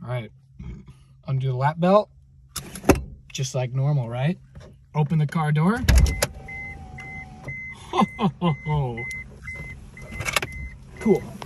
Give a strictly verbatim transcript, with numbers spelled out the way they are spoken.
right, undo the lap belt, just like normal, right? Open the car door. Ho, ho, ho, ho. Cool.